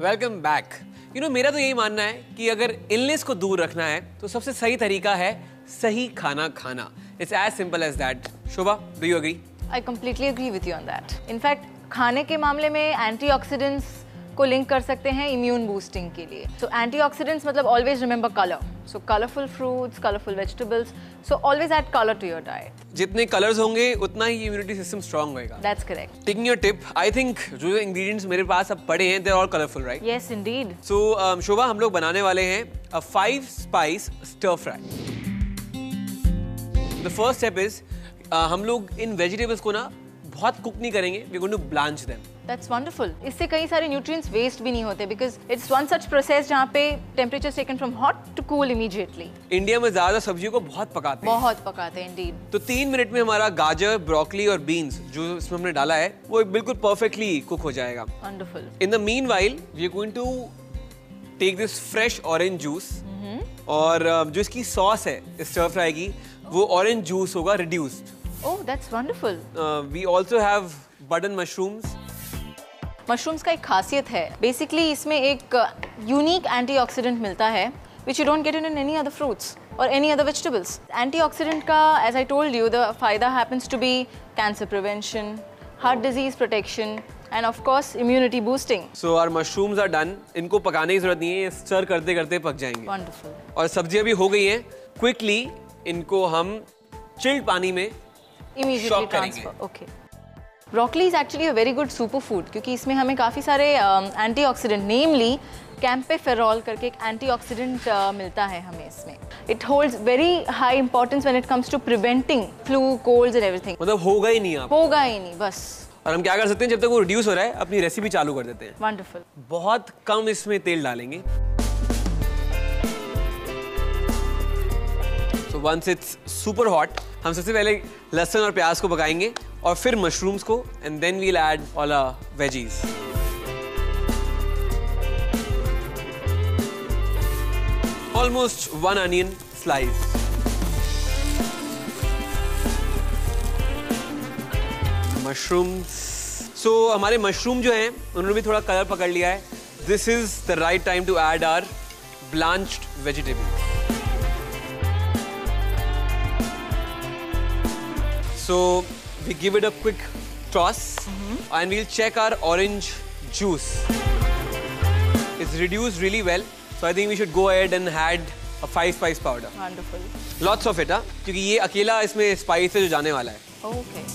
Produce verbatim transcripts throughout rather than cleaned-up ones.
Welcome back. You know मेरा तो यही मानना है कि अगर इलनेस को दूर रखना है तो सबसे सही तरीका है सही खाना खाना। It's as simple as that. Shobha, do you agree? I completely agree with you on that. In fact खाने के मामले में एंटीऑक्सीडेंट्स को लिंक कर सकते हैं इम्यून बूस्टिंग के लिए। सो एंटीऑक्सीडेंट्स मतलब always remember colour, so colourful fruits, colourful vegetables, so always add colour to your diet. जितने कलर्स होंगे उतना ही इम्यूनिटी सिस्टम स्ट्रांग होएगा। That's correct. Taking your tip, I think जो इंग्रेडिएंट्स मेरे पास अब पड़े हैं they are all colourful, right? Yes indeed. So Shobha, हम लोग बनाने वाले हैं a five spice stir fry. The first step is हम लोग इन वेजिटेबल्स को ना बहुत कुक नहीं करेंगे, we are going to blanch them. That's wonderful. इससे कई सारे न्यूट्रिएंट्स वेस्ट भी नहीं होते because it's one such process जहाँ पे temperature taken from hot to cool immediately. India में ज्यादा सब्जियों को बहुत पकाते हैं, बहुत पकाते हैं इंडीड। तो तीन मिनट में हमारा गाजर, ब्रोकली और बीन्स जो इसमें हमने डाला है वो बिल्कुल परफेक्टली कुक हो जाएगा। Wonderful. In the meanwhile we are going to take this fresh orange juice, और uh, जो इसकी सॉस है स्टर फ्राई की वो ऑरेंज जूस होगा reduced. Oh that's wonderful. We also have button mushrooms. Mushrooms का एक खासियत है, बेसिकली इसमें एक यूनिक एंटीऑक्सीडेंट मिलता है which you don't get in any other fruits और एनी अदर वेजिटेबल्स। एंटीऑक्सीडेंट का, as I told you, the फायदा happens to be cancer prevention, heart disease protection and of course immunity boosting. So our mushrooms are done. इनको पकाने की जरूरत नहीं है, stir करते करते पक जाएंगे। वंडरफुल। और सब्जियां भी हो गई हैं। क्विकली इनको हम चिल्ड पानी में immediately transfer. Okay. Broccoli is actually a very good super food क्योंकि इसमें हमें काफ़ी सारे एंटीऑक्सीडेंट, नेमली कैम्पेफेरॉल करके एक एंटीऑक्सीडेंट uh, मिलता है हमें इसमें। It holds very high importance when it comes to preventing flu, colds and everything. मतलब होगा ही नहीं आप होगा ही नहीं बस। और हम क्या कर सकते हैं, जब तक वो रिड्यूस हो रहा है अपनी रेसिपी चालू कर देते हैं। वंडरफुल। बहुत कम इसमें तेल डालेंगे। So once it's super hot, हम सबसे पहले लहसुन और प्याज को पकाएंगे और फिर मशरूम्स को, and then we'll add all our veggies. Almost one onion slice. Mushrooms. So हमारे मशरूम जो हैं उन्होंने भी थोड़ा कलर पकड़ लिया है। This is the right time to add our blanched vegetable. So we give it a quick toss, mm-hmm. and we'll check our orange juice. It's reduced really well, so I think we should go ahead and add a five spice powder. Wonderful. Lots of it, हाँ, क्योंकि ये अकेला इसमें spice है जो जाने वाला है। Okay.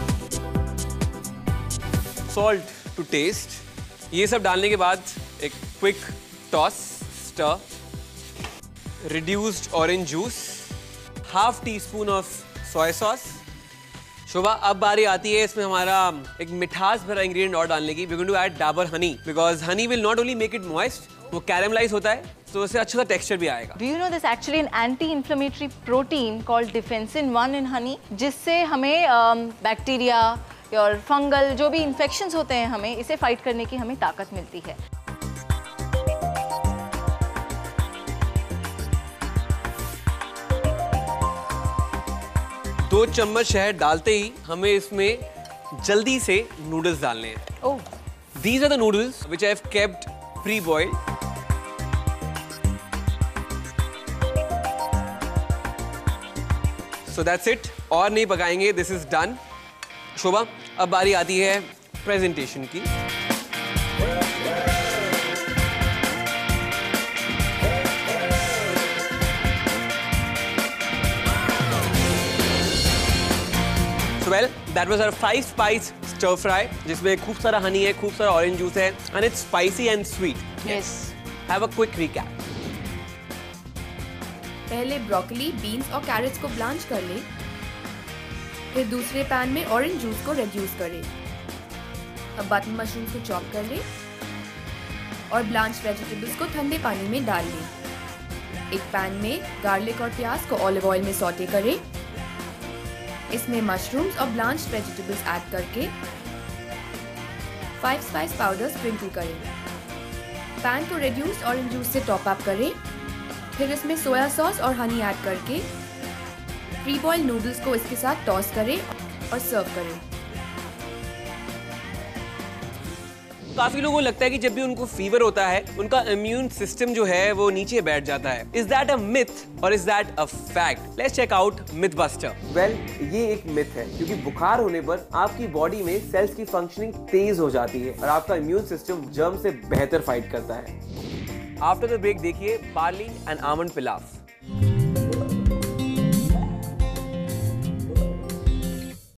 Salt to taste. ये सब डालने के बाद एक quick toss, stir. Reduced orange juice, half teaspoon of soy sauce. शोभा, अब बारी आती है इसमें हमारा एक मिठास भरा इंग्रेडिएंट और डालने की। We are going to add Dabur honey because honey will not only make it moist, वो कैरेमलाइज होता है तो उससे अच्छा सा टेक्सचर भी आएगा। Do you know this actually an anti inflammatory protein called defensin one in honey, जिससे हमें बैक्टीरिया um, और फंगल जो भी इन्फेक्शंस होते हैं हमें इसे फाइट करने की हमें ताकत मिलती है। दो चम्मच शहद डालते ही हमें इसमें जल्दी से नूडल्स डालने हैं। Oh, these are the noodles which I have kept pre boiled. So that's it, और नहीं पकाएंगे, दिस इज डन। शोभा, अब बारी आती है प्रेजेंटेशन की। Well, that was our five spice stir fry, जिसमें खूब सारा हनी है, खूब सारा ऑरेंज जूस है, and it's spicy and sweet. Yes. Have a quick recap. पहले ब्रोकली, बीन्स और कैरेट्स को ब्लांच कर लें, फिर दूसरे पैन में ऑरेंज जूस को रिड्यूस करें। अब बटन मशरूम को चॉप कर लें और ब्लांच वेजिटेबल्स को ठंडे पानी में डाल लें। एक पैन में गार्लिक और प्याज को ऑलिव ऑयल में सौटे करें। इसमें मशरूम्स और ब्लांच्ड वेजिटेबल्स ऐड करके फाइव स्पाइस पाउडर स्प्रिंकल करें। पैन को रिड्यूस्ड ऑरेंज जूस से टॉप अप करें, फिर इसमें सोया सॉस और हनी ऐड करके प्री बॉइल्ड नूडल्स को इसके साथ टॉस करें और सर्व करें। काफी लोगों को लगता है कि जब भी उनको फीवर होता है उनका इम्यून सिस्टम जो है वो नीचे बैठ जाता है. इज दैट अ मिथ और is that a fact? Let's check out myth buster. Well, ये एक मिथ है क्योंकि बुखार होने पर आपकी बॉडी में सेल्स की फंक्शनिंग तेज हो जाती है और आपका इम्यून सिस्टम जर्म से बेहतर फाइट करता है. आफ्टर द ब्रेक देखिए पार्ली एंड आमंड पिलाफ.